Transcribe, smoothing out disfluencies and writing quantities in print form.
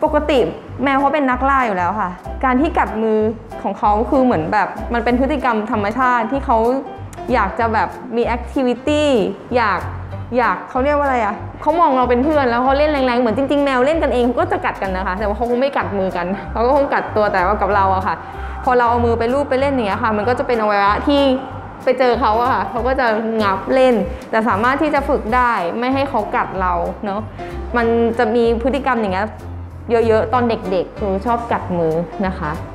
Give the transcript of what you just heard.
ปกติแมวเขาเป็นนักล่าอยู่แล้วค่ะการที่กัดมือของเขาคือเหมือนแบบมันเป็นพฤติกรรมธรรมชาติที่เขาอยากจะแบบมีแอคทิวิตี้อยากเขาเรียกว่าอะไรอ่ะเขามองเราเป็นเพื่อนแล้วเขาเล่นแรงๆเหมือนจริงๆแมวเล่นกันเองเขาก็จะกัดกันนะคะแต่ว่าเขาคงไม่กัดมือกันเขาก็คงกัดตัวแต่ว่ากับเราอะค่ะพอเราเอามือไปลูบไปเล่นอย่างเงี้ยค่ะมันก็จะเป็นอวัยวะที่ไปเจอเขาอะค่ะเขาก็จะงับเล่นแต่สามารถที่จะฝึกได้ไม่ให้เขากัดเราเนาะมันจะมีพฤติกรรมอย่างเงี้ยเยอะๆตอนเด็กๆคือชอบกัดมือนะคะ